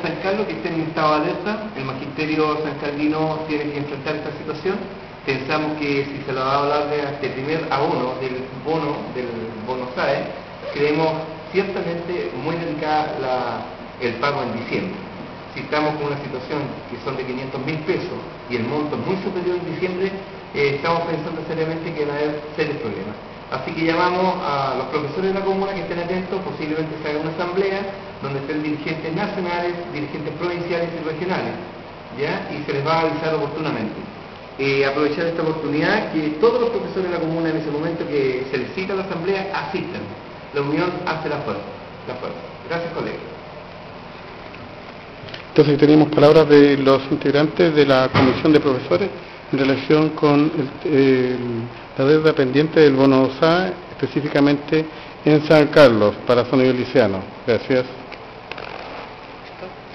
San Carlos que estén en estado de alerta. El magisterio sancardino tiene que enfrentar esta situación. Pensamos que si se lo va a hablar de este primer abono del bono SAE, creemos ciertamente muy delicada el pago en diciembre. Si estamos con una situación que son de 500.000 pesos y el monto es muy superior en diciembre, estamos pensando seriamente que va a haber serios problemas. Así que llamamos a los profesores de la comuna que estén atentos, posiblemente se haga una asamblea donde estén dirigentes nacionales, dirigentes provinciales y regionales, ¿ya? Y se les va a avisar oportunamente. Aprovechar esta oportunidad que todos los profesores de la comuna en ese momento que se les cita a la asamblea asistan. La unión hace la fuerza. Gracias, colegas. Entonces tenemos palabras de los integrantes de la comisión de profesores en relación con la deuda pendiente del bono SAE, específicamente en San Carlos, para San Miguel Liceano. Gracias.